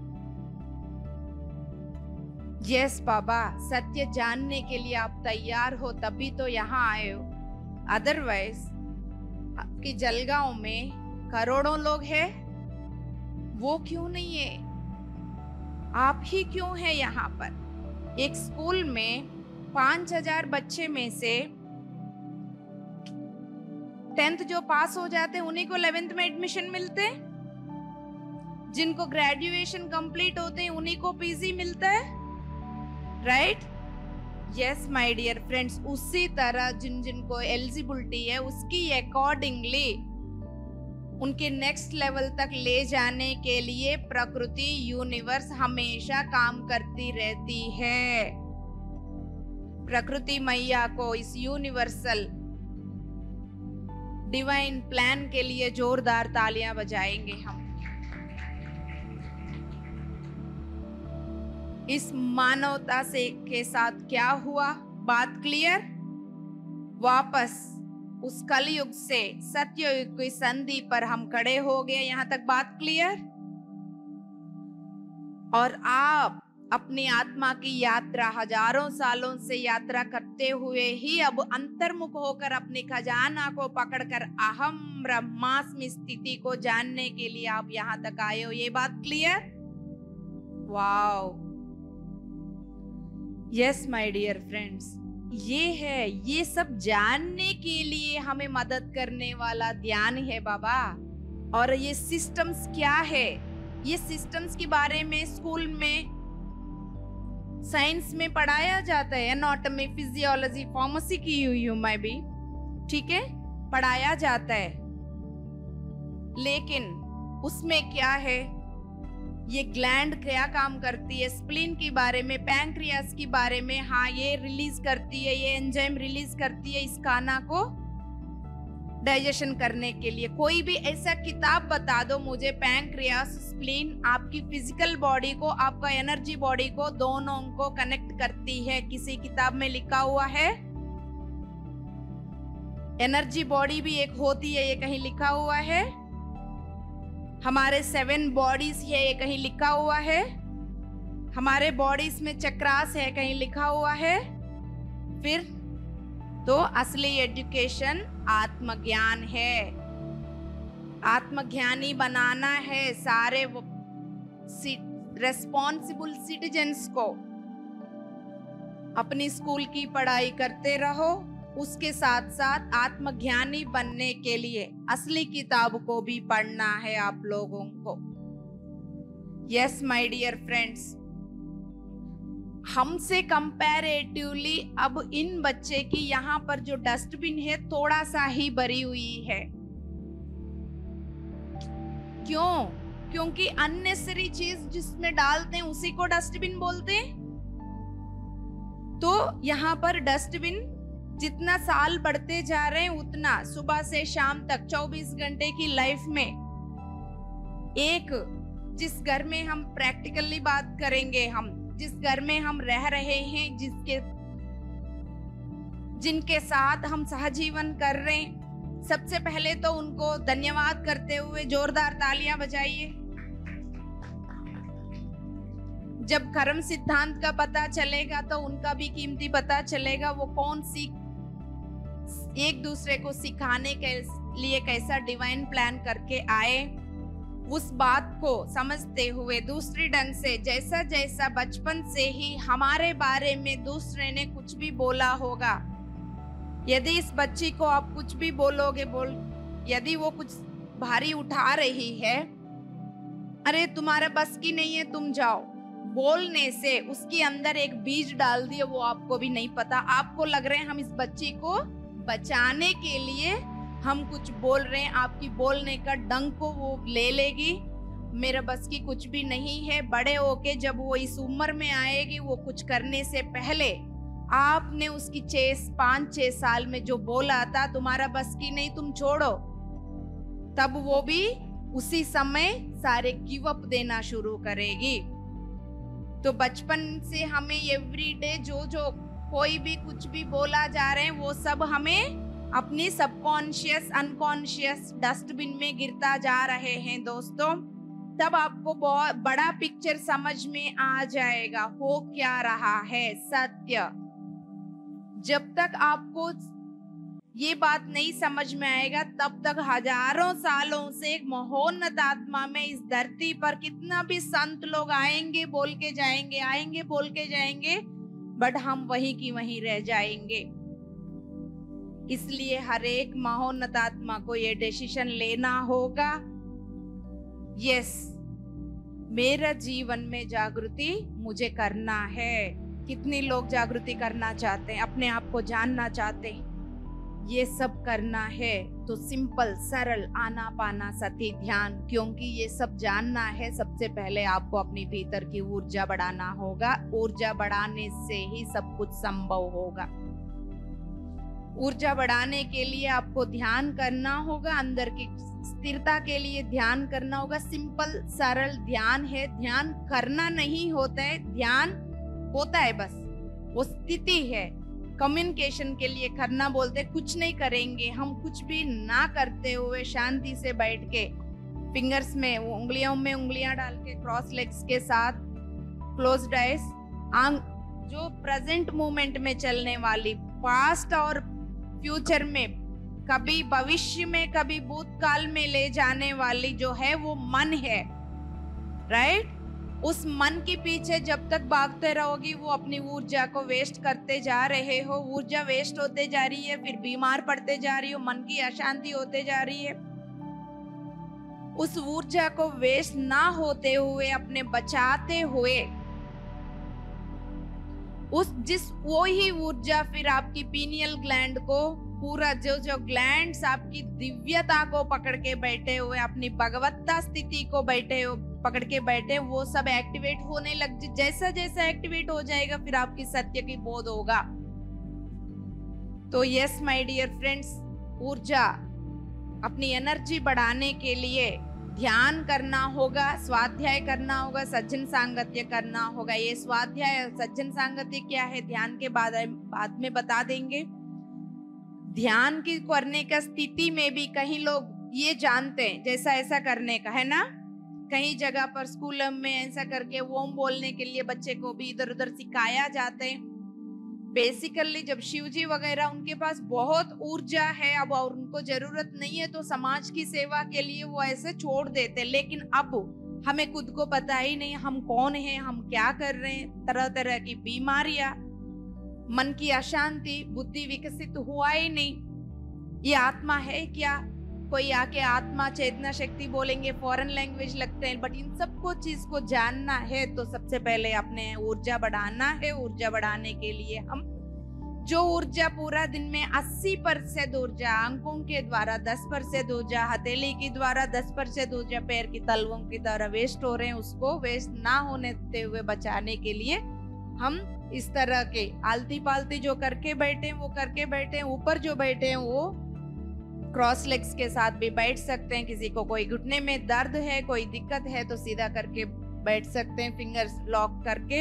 Speaker 1: यस बाबा, सत्य जानने के लिए आप तैयार हो तभी तो यहाँ आए हो। अदरवाइज आपकी जलगांव में करोड़ों लोग हैं, वो क्यों नहीं है? आप ही क्यों है यहाँ पर? एक स्कूल में 5000 बच्चे में से 10th जो पास हो जाते उन्हीं को 11th में एडमिशन मिलते। जिनको ग्रेजुएशन कंप्लीट होते हैं उन्हीं को पीजी मिलता है, right? Yes my dear friends, उसी तरह जिन जिनको एलिजिबिलिटी है उसकी अकॉर्डिंगली उनके नेक्स्ट लेवल तक ले जाने के लिए प्रकृति, यूनिवर्स हमेशा काम करती रहती है। प्रकृति मैया को, इस यूनिवर्सल डिवाइन प्लान के लिए जोरदार तालियां बजाएंगे हम। इस मानवता से के साथ क्या हुआ, बात क्लियर? वापस उस कलयुग से सत्ययुग की संधि पर हम खड़े हो गए। यहां तक बात क्लियर? और आप अपनी आत्मा की यात्रा हजारों सालों से यात्रा करते हुए ही अब अंतर्मुख होकर अपने खजाना को पकड़कर अहम ब्रह्मास्मि स्थिति को जानने के लिए आप यहां तक आए हो। ये बात clear? Wow, yes my dear friends, ये है, ये सब जानने के लिए हमें मदद करने वाला ध्यान है बाबा। और ये सिस्टम्स क्या है, ये सिस्टम्स के बारे में स्कूल में साइंस में पढ़ाया जाता है, एनाटॉमी, फिजियोलॉजी, फार्मेसी की हुई हूं मैं भी, ठीक है, पढ़ाया जाता है। लेकिन उसमें क्या है, ये ग्लैंड क्या काम करती है, स्प्लीन के बारे में, पैंक्रियास के बारे में, हाँ ये रिलीज करती है, ये एंजाइम रिलीज करती है इस खाना को डाइजेशन करने के लिए। कोई भी ऐसा किताब बता दो मुझे, पैंक्रियास, स्प्लीन आपकी फिजिकल बॉडी को, आपका एनर्जी बॉडी को, दोनों को कनेक्ट करती है। किसी किताब में लिखा हुआ है? एनर्जी बॉडी भी एक होती है, ये कहीं लिखा हुआ है? हमारे 7 बॉडीज है, ये कहीं लिखा हुआ है? हमारे बॉडीज में चक्रास है, कहीं लिखा हुआ है? फिर तो असली एजुकेशन आत्मज्ञान है। आत्मज्ञानी बनाना है सारे रेस्पॉन्सिबल सिटीजन्स को। अपनी स्कूल की पढ़ाई करते रहो, उसके साथ साथ आत्मज्ञानी बनने के लिए असली किताब को भी पढ़ना है आप लोगों को। यस माय डियर फ्रेंड्स, हमसे कंपैरेटिवली अब इन बच्चे की यहाँ पर जो डस्टबिन है थोड़ा सा ही भरी हुई है। क्यों? क्योंकि अननेसेसरी चीज जिसमें डालते हैं उसी को डस्टबिन बोलते हैं। तो यहाँ पर डस्टबिन जितना साल बढ़ते जा रहे हैं उतना सुबह से शाम तक 24 घंटे की लाइफ में एक, जिस घर में हम प्रैक्टिकली बात करेंगे, हम जिस घर में हम रह रहे हैं, जिनके साथ हम सहजीवन कर रहे हैं, सबसे पहले तो उनको धन्यवाद करते हुए जोरदार तालियां बजाइए। जब कर्म सिद्धांत का पता चलेगा तो उनका भी कीमती पता चलेगा, वो कौन सी एक दूसरे को सिखाने के लिए कैसा डिवाइन प्लान करके आए, उस बात को समझते हुए दूसरी ढंग से, जैसा जैसा बचपन से ही हमारे बारे में दूसरे ने कुछ भी बोला होगा, यदि इस बच्ची को आप कुछ भी बोलोगे, यदि वो कुछ भारी उठा रही है, अरे तुम्हारे बस की नहीं है तुम जाओ, बोलने से उसके अंदर एक बीज डाल दिए, वो आपको भी नहीं पता। आपको लग रहे हैं हम इस बच्ची को बचाने के लिए हम कुछ बोल रहे हैं, आपकी बोलने का डंक को वो ले लेगी, मेरा बस की कुछ भी नहीं है। बड़े होके जब वो इस उम्र में आएगी, वो कुछ करने से पहले आपने उसकी 5-6 साल में जो बोला था तुम्हारा बस की नहीं तुम छोड़ो, तब वो भी उसी समय सारे गिव अप देना शुरू करेगी। तो बचपन से हमें एवरीडे जो जो कोई भी कुछ भी बोला जा रहे हैं वो सब हमें अपनी सबकॉन्शियस अनकॉन्शियस डस्टबिन में गिरता जा रहे हैं दोस्तों। तब आपको बहुत बड़ा पिक्चर समझ में आ जाएगा हो क्या रहा है सत्य। जब तक आपको ये बात नहीं समझ में आएगा तब तक हजारों सालों से एक महोन्नत आत्मा में इस धरती पर कितना भी संत लोग आएंगे बोल के जाएंगे, आएंगे बोल के जाएंगे, बट हम वहीं की वहीं रह जाएंगे। इसलिए हर एक महोन्नत आत्मा को ये डिसीजन लेना होगा, यस मेरा जीवन में जागृति मुझे करना है। कितने लोग जागृति करना चाहते हैं, अपने आप को जानना चाहते हैं, ये सब करना है तो सिंपल सरल आनापानसति ध्यान, क्योंकि ये सब जानना है सबसे पहले आपको अपने भीतर की ऊर्जा बढ़ाना होगा। ऊर्जा बढ़ाने से ही सब कुछ संभव होगा। ऊर्जा बढ़ाने के लिए आपको ध्यान करना होगा, अंदर की स्थिरता के लिए ध्यान करना होगा। सिंपल सरल ध्यान है, ध्यान करना नहीं होता है, ध्यान होता है बस, वो स्थिति है। कम्युनिकेशन के लिए करना बोलते, कुछ नहीं करेंगे हम, कुछ भी ना करते हुए शांति से बैठ के फिंगर्स में उंगलियों में उंगलियां डाल के क्रॉस लेग्स के साथ क्लोज्ड आइज, जो प्रेजेंट मोमेंट में चलने वाली, पास्ट और फ्यूचर में, कभी भविष्य में कभी भूतकाल में ले जाने वाली जो है वो मन है, राइट? उस मन के पीछे जब तक भागते रहोगी वो अपनी ऊर्जा को वेस्ट करते जा रहे हो। ऊर्जा वेस्ट होते जा रही है, फिर बीमार पड़ते जा रही हो, मन की अशांति होते जा रही है। उस ऊर्जा को वेस्ट ना होते हुए, अपने बचाते हुए, वो ही ऊर्जा फिर आपकी पीनियल ग्लैंड को, पूरा जो ग्लैंड्स आपकी दिव्यता को पकड़ के बैठे हुए, अपनी भगवत्ता स्थिति को पकड़ के बैठे, वो सब एक्टिवेट होने लग जाए। जैसा जैसा एक्टिवेट हो जाएगा फिर आपकी सत्य की बोध होगा। तो यस माय डियर फ्रेंड्स, ऊर्जा, अपनी एनर्जी बढ़ाने के लिए ध्यान करना होगा, स्वाध्याय करना होगा, सज्जन सांगत्य करना होगा। ये स्वाध्याय सज्जन सांगत्य क्या है ध्यान के बाद में बता देंगे। ध्यान की करने का स्थिति में भी कहीं लोग ये जानते हैं जैसा ऐसा करने का है ना, कहीं जगह पर स्कूल में ऐसा करके ओम बोलने के लिए बच्चे को भी इधर उधर सिखाया जाते हैं। बेसिकली जब शिवजी वगैरह उनके पास बहुत ऊर्जा है अब और उनको जरूरत नहीं है तो समाज की सेवा के लिए वो ऐसे छोड़ देते, लेकिन अब हमें खुद को पता ही नहीं हम कौन है, हम क्या कर रहे हैं। तरह तरह की बीमारियां, मन की अशांति, बुद्धि विकसित हुआ ही नहीं। ये आत्मा है क्या? कोई आके आत्मा चेतना शक्ति बोलेंगे, फॉरेन लैंग्वेज लगते हैं, बट इन सबको चीज को जानना है तो सबसे पहले अपने ऊर्जा बढ़ाना है। ऊर्जा बढ़ाने के लिए हम जो ऊर्जा पूरा दिन में 80% ऊर्जा आंखों के द्वारा, 10% ऊर्जा हथेली के द्वारा, 10% ऊर्जा पैर की तलवों की तरह वेस्ट हो रहे हैं, उसको वेस्ट ना होने देते हुए बचाने के लिए हम इस तरह के आलती पालती जो करके बैठे वो करके बैठे, ऊपर जो बैठे हैं वो क्रॉस लेग्स के साथ भी बैठ सकते हैं। किसी को कोई घुटने में दर्द है, कोई दिक्कत है तो सीधा करके बैठ सकते हैं, फिंगर्स लॉक करके।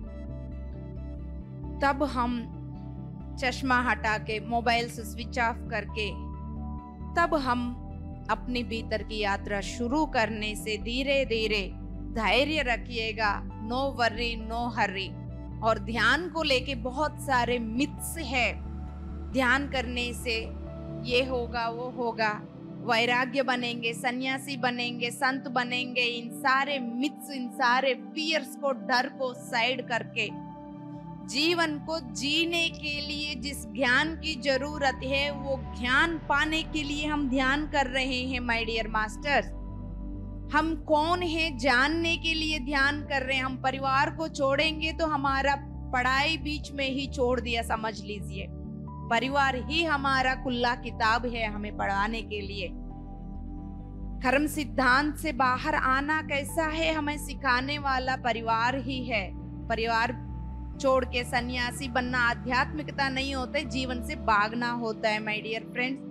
Speaker 1: तब हम चश्मा हटा के, मोबाइल से स्विच ऑफ करके, तब हम अपनी भीतर की यात्रा शुरू करने से धीरे धीरे धैर्य रखिएगा, नो वरी नो हरी। और ध्यान को लेके बहुत सारे मिथ्स है, ध्यान करने से ये होगा वो होगा, वैराग्य बनेंगे, सन्यासी बनेंगे, संत बनेंगे, इन सारे मिथ्स, इन सारे फियर्स को, डर को साइड करके जीवन को जीने के लिए जिस ज्ञान की जरूरत है वो ज्ञान पाने के लिए हम ध्यान कर रहे हैं माय डियर मास्टर्स। हम कौन है जानने के लिए ध्यान कर रहे हैं। हम परिवार को छोड़ेंगे तो हमारा पढ़ाई बीच में ही छोड़ दिया, समझ लीजिए। परिवार ही हमारा कुल्ला किताब है हमें पढ़ाने के लिए। कर्म सिद्धांत से बाहर आना कैसा है हमें सिखाने वाला परिवार ही है। परिवार छोड़ के सन्यासी बनना आध्यात्मिकता नहीं होता है, जीवन से भागना होता है माय डियर फ्रेंड्स।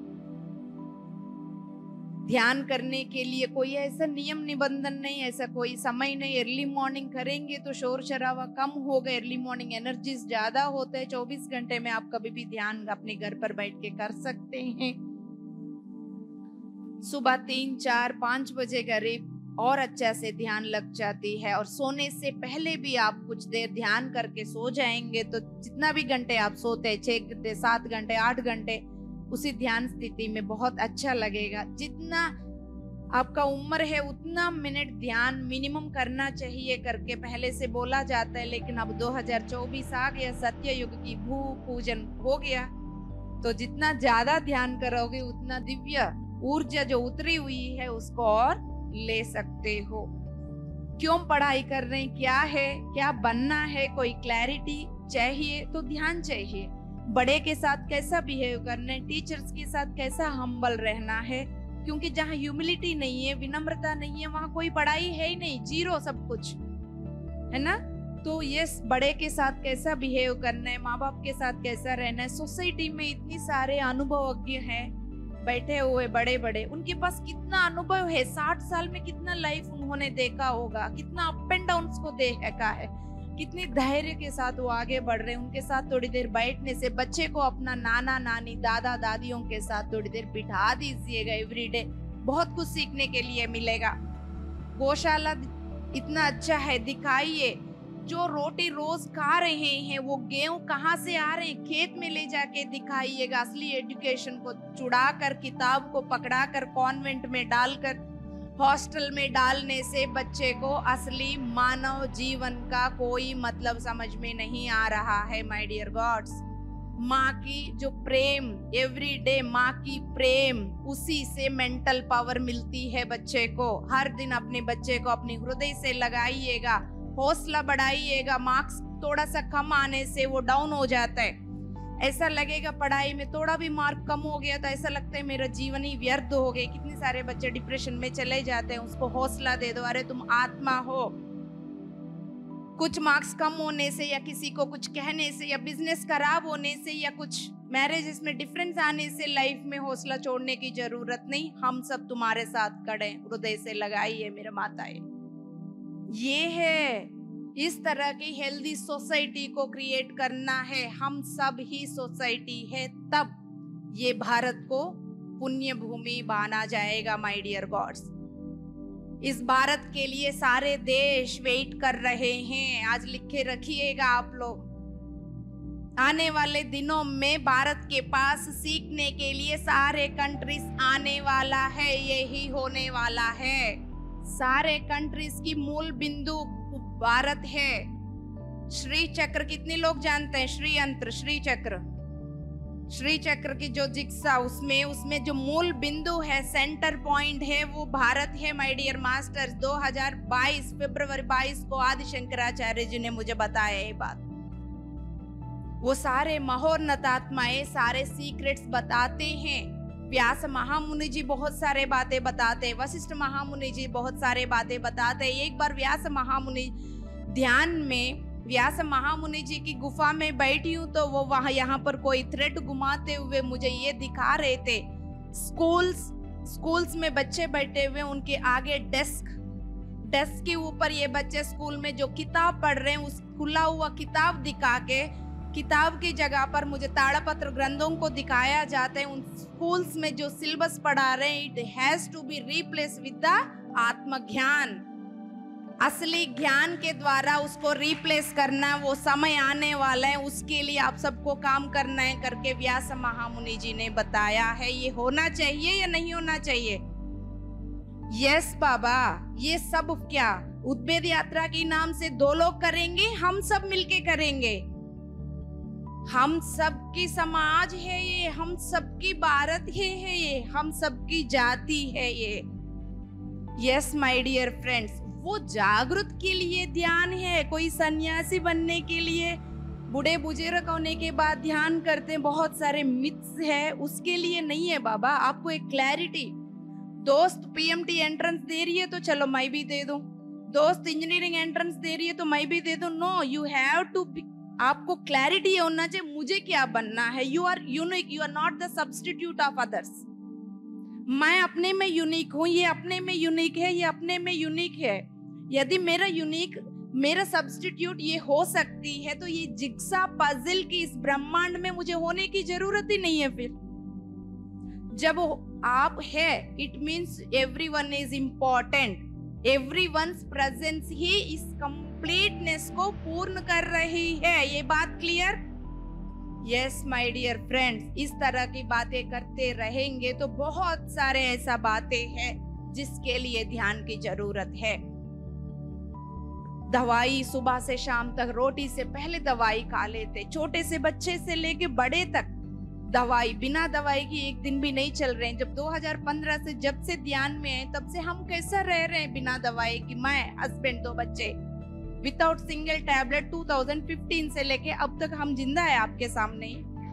Speaker 1: ध्यान करने के लिए कोई ऐसा नियम निबंधन नहीं, ऐसा कोई समय नहीं। अर्ली मॉर्निंग करेंगे तो शोर शराबा कम होगा, अर्ली मॉर्निंग एनर्जीज ज्यादा होते हैं। 24 घंटे में आप कभी भी ध्यान अपने घर पर बैठ के कर सकते हैं। सुबह 3, 4, 5 बजे करीब और अच्छा से ध्यान लग जाती है। और सोने से पहले भी आप कुछ देर ध्यान करके सो जाएंगे तो जितना भी घंटे आप सोते हैं, 6 घंटे, 7 घंटे, 8 घंटे, उसी ध्यान स्थिति में बहुत अच्छा लगेगा। जितना आपका उम्र है उतना मिनट ध्यान मिनिमम करना चाहिए करके पहले से बोला जाता है, लेकिन अब 2024 आ गया, सत्य युग की भू पूजन हो गया, तो जितना ज्यादा ध्यान करोगे उतना दिव्य ऊर्जा जो उतरी हुई है उसको और ले सकते हो। क्यों पढ़ाई कर रहे हैं, क्या है, क्या बनना है, कोई क्लैरिटी चाहिए तो ध्यान चाहिए। बड़े के साथ कैसा बिहेव करना है, टीचर्स के साथ कैसा हम्बल रहना है, क्योंकि जहाँ ह्यूमिलिटी नहीं है, विनम्रता नहीं है, वहां कोई पढ़ाई है ही नहीं, जीरो सब कुछ है ना। तो ये बड़े के साथ कैसा बिहेव करना है, माँ बाप के साथ कैसा रहना है। सोसाइटी में इतनी सारे अनुभवज्ञ हैं बैठे हुए, बड़े बड़े, उनके पास कितना अनुभव है, 60 साल में कितना लाइफ उन्होंने देखा होगा, कितना अप एंड डाउन को देखा है, कितने धैर्य के साथ वो आगे बढ़ रहे हैं। उनके साथ थोड़ी देर बैठने से बच्चे को अपना नाना नानी दादा दादियों के साथ थोड़ी देर बिठा दीजिएगा एवरीडे, बहुत कुछ सीखने के लिए मिलेगा। गौशाला इतना अच्छा है, दिखाइए। जो रोटी रोज खा रहे हैं वो गेहूं कहाँ से आ रहे हैं, खेत में ले जाके दिखाइएगा। असली एजुकेशन को चुड़ा कर, किताब को पकड़ा कर, कॉन्वेंट में डालकर, हॉस्टल में डालने से बच्चे को असली मानव जीवन का कोई मतलब समझ में नहीं आ रहा है। माय डियर गॉड्स, माँ की जो प्रेम, एवरीडे माँ की प्रेम, उसी से मेंटल पावर मिलती है बच्चे को। हर दिन अपने बच्चे को अपने हृदय से लगाइएगा, हौसला बढ़ाइएगा। मार्क्स थोड़ा सा कम आने से वो डाउन हो जाता है, ऐसा लगेगा पढ़ाई में थोड़ा भी मार्क कम हो गया तो ऐसा लगता है मेरा जीवन ही व्यर्थ हो गया। कितने सारे बच्चे डिप्रेशन में चले जाते हैं, उसको हौसला दे दो, अरे तुम आत्मा हो। कुछ मार्क्स कम होने से या किसी को कुछ कहने से या बिजनेस खराब होने से या कुछ मैरिजेस में डिफरेंस आने से लाइफ में हौसला छोड़ने की जरूरत नहीं। हम सब तुम्हारे साथ खड़े, हृदय से लगाइए मेरे माताएं। ये है, इस तरह की हेल्दी सोसाइटी को क्रिएट करना है। हम सब ही सोसाइटी है, तब ये भारत को पुण्य भूमि माना जाएगा। माय डियर गॉड्स, इस भारत के लिए सारे देश वेट कर रहे हैं। आज लिखे रखिएगा आप लोग, आने वाले दिनों में भारत के पास सीखने के लिए सारे कंट्रीज आने वाला है, यही होने वाला है। सारे कंट्रीज की मूल बिंदु भारत है। श्री चक्र कितने लोग जानते हैं? श्री यंत्र, श्री चक्र, श्री चक्र की जो जिक्सा, उसमें जो मूल बिंदु है, सेंटर पॉइंट है, वो भारत है। माय डियर मास्टर्स, 2022 फरवरी 22 को आदि शंकराचार्य जी ने मुझे बताया ये बात। वो सारे महोन्नत आत्माएं सारे सीक्रेट्स बताते हैं। व्यास महामुनि जी बहुत सारे बातें बताते, वशिष्ठ महामुनि जी बहुत सारे बातें बताते। एक बार व्यास महामुनि ध्यान में, व्यास महामुनि जी की गुफा में बैठी हूँ तो वो वहां यहाँ पर कोई थ्रेड घुमाते हुए मुझे ये दिखा रहे थे। स्कूल्स में बच्चे बैठे हुए, उनके आगे डेस्क के ऊपर ये बच्चे स्कूल में जो किताब पढ़ रहे हैं, उस खुला हुआ किताब दिखा के, किताब की जगह पर मुझे ताड़पत्र ग्रंथों को दिखाया जाता है। उन स्कूल्स में जो सिलेबस पढ़ा रहे हैं, it has to be replace with the आत्मज्ञान। असली ज्ञान के द्वारा उसको रिप्लेस करना, वो समय आने वाला है, उसके लिए आप सबको काम करना है करके व्यास महामुनि जी ने बताया है। ये होना चाहिए या नहीं होना चाहिए? यस बाबा, ये सब क्या उद्वेद यात्रा के नाम से 2 लोग करेंगे? हम सब मिलके करेंगे। हम सबकी समाज है ये, हम सबकी भारत है ये, हम सबकी जाति है ये। यस माय डियर फ्रेंड्स, वो जागृत के लिए ध्यान है। कोई सन्यासी बनने के लिए, बूढ़े बुजुर्ग होने के बाद ध्यान करते हैं, बहुत सारे मिथ्स है, उसके लिए नहीं है बाबा। आपको एक क्लैरिटी, दोस्त पीएमटी एंट्रेंस दे रही है तो चलो मैं भी दे दूं, दोस्त इंजीनियरिंग एंट्रेंस दे रही है तो मैं भी दे दूं। नो, यू हैव टू, आपको क्लैरिटी होना चाहिए मुझे क्या बनना है। You are unique, you are not the substitute of others. मैं अपने में यूनिक हूँ, ये अपने में यूनिक है, ये अपने में यूनिक है। यदि मेरा सब्स्टिट्यूट ये हो सकती है तो ये जिग्सा पजल की इस ब्रह्मांड में मुझे होने की जरूरत ही नहीं है। फिर जब आप है, it means everyone is important. Everyone's presence ही इस कंप्लीटनेस को पूर्ण कर रही है। ये बात clear? Yes my dear friends, इस तरह की बातें करते रहेंगे तो बहुत सारे ऐसा बातें हैं जिसके लिए ध्यान की जरूरत है। दवाई सुबह से शाम तक, रोटी से पहले दवाई खा लेते, छोटे से बच्चे से लेके बड़े तक दवाई, बिना दवाई की एक दिन भी नहीं चल रहे हैं। जब 2015 से जब से ध्यान में है तब से हम कैसा रह रहे हैं बिना दवाई की। मैं, हस्बैंड, 2 बच्चे, विदाउट सिंगल टैबलेट 2015 से लेके अब तक हम जिंदा है आपके सामने।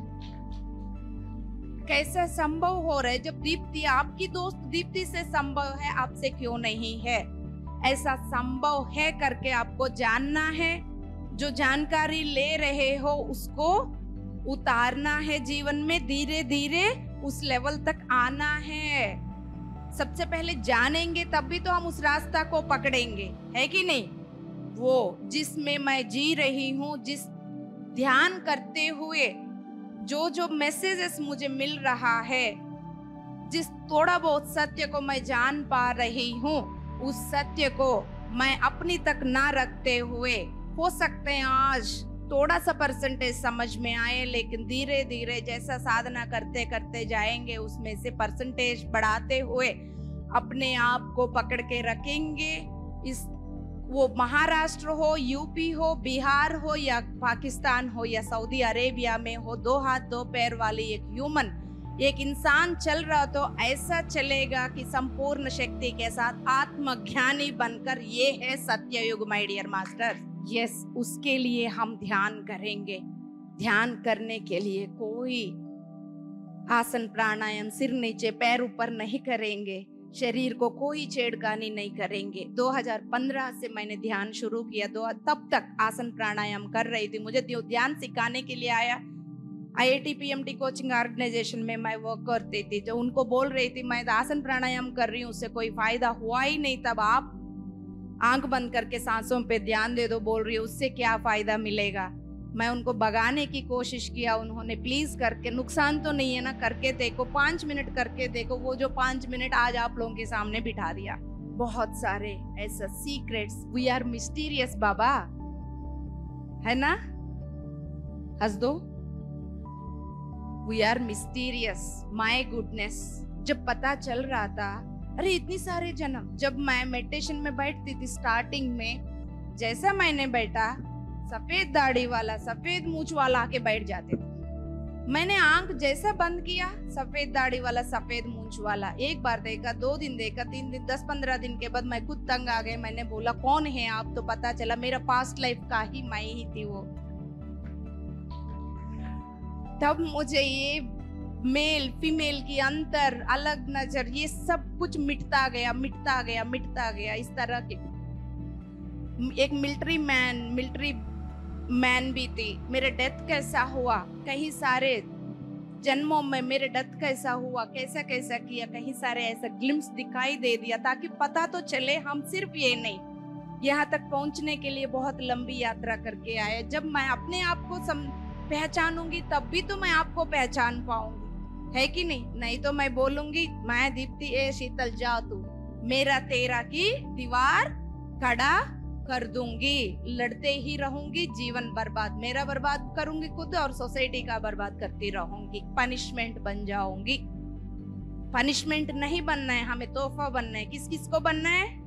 Speaker 1: कैसा संभव हो रहा है? जब दीप्ति, आपकी दोस्त दीप्ति से संभव है, आपसे क्यों नहीं है? ऐसा संभव है करके आपको जानना है। जो जानकारी ले रहे हो उसको उतारना है जीवन में, धीरे धीरे उस लेवल तक आना है। सबसे पहले जानेंगे तब भी तो हम उस रास्ता को पकड़ेंगे, है कि नहीं? वो जिसमें मैं जी रही हूँ, जिस ध्यान करते हुए जो जो मैसेजेस मुझे मिल रहा है, जिस थोड़ा बहुत सत्य को मैं जान पा रही हूँ, उस सत्य को मैं अपनी तक ना रखते हुए, हो सकते हैं आज थोड़ा सा परसेंटेज समझ में आए, लेकिन धीरे धीरे जैसा साधना करते करते जाएंगे उसमें से परसेंटेज बढ़ाते हुए अपने आप को पकड़ के रखेंगे। इस वो महाराष्ट्र हो, यूपी हो, बिहार हो या पाकिस्तान हो या सऊदी अरेबिया में हो, 2 हाथ 2 पैर वाली एक ह्यूमन, एक इंसान चल रहा तो ऐसा चलेगा कि संपूर्ण शक्ति के साथ आत्मज्ञानी बनकर। ये है सत्ययुग माय डियर मास्टर। यस, उसके लिए हम ध्यान करेंगे। ध्यान करने के लिए कोई आसन प्राणायाम, सिर नीचे पैर ऊपर नहीं करेंगे, शरीर को कोई छेड़खानी नहीं करेंगे। 2015 से मैंने ध्यान शुरू किया, तब तक आसन प्राणायाम कर रही थी। मुझे ध्यान सिखाने के लिए आया IIT PMT कोचिंग ऑर्गेनाइजेशन में मैं वर्क करती थी, जो उनको बोल रही थी मैं आसन प्राणायाम कर रही हूँ, उससे कोई फायदा हुआ ही नहीं। तब आप आंख बंद करके सांसों पे ध्यान दे दो, बोल रही है उससे क्या फायदा मिलेगा। मैं उनको भगाने की कोशिश किया, उन्होंने प्लीज करके, नुकसान तो नहीं है ना, करके देखो, 5 मिनट करके देखो। वो जो 5 मिनट आज आप लोगों के सामने बिठा दिया। बहुत सारे ऐसा सीक्रेट्स, वी आर मिस्टीरियस बाबा, है ना? हंस दो। We are mysterious, my goodness. जब पता चल रहा था, अरे इतनी सारे जन्म, जब मैं मेडिटेशन में बैठती थी स्टार्टिंग में, जैसा मैंने बैठा, सफेद दाढ़ी वाला, सफेद मूंछ वाला आके बैठ जाते थे। मैंने आंख जैसा बंद किया, सफेद दाढ़ी वाला, सफेद मूंछ वाला। एक बार देखा, 2 दिन देखा, 3 दिन, 10-15 दिन के बाद मैं खुद तंग आ गई। मैंने बोला कौन है आप? तो पता चला मेरा पास्ट लाइफ का ही मैं ही थी वो। तब मुझे ये मेल फीमेल की अंतर, अलग नजर, ये सब कुछ मिटता गया, मिटता गया, मिटता गया। इस तरह के एक मिलिट्री मैन भी थी। मेरे डेथ कैसा हुआ, कहीं सारे जन्मों में मेरे डेथ कैसा हुआ, कैसा कैसा किया, कहीं सारे ऐसा ग्लिम्स दिखाई दे दिया, ताकि पता तो चले हम सिर्फ ये नहीं, यहाँ तक पहुंचने के लिए बहुत लंबी यात्रा करके आए। जब मैं अपने आप को पहचानूंगी तब भी तो मैं आपको पहचान पाऊंगी, है कि नहीं? नहीं तो मैं बोलूंगी मैं दीप्ति, ए शीतल जा तू, मेरा तेरा की दीवार खड़ा कर दूंगी, लड़ते ही रहूंगी, जीवन बर्बाद, मेरा बर्बाद करूंगी खुद और सोसाइटी का बर्बाद करती रहूंगी, पनिशमेंट बन जाऊंगी। पनिशमेंट नहीं बनना है हमें, तोहफा बनना है। किस किस को बनना है?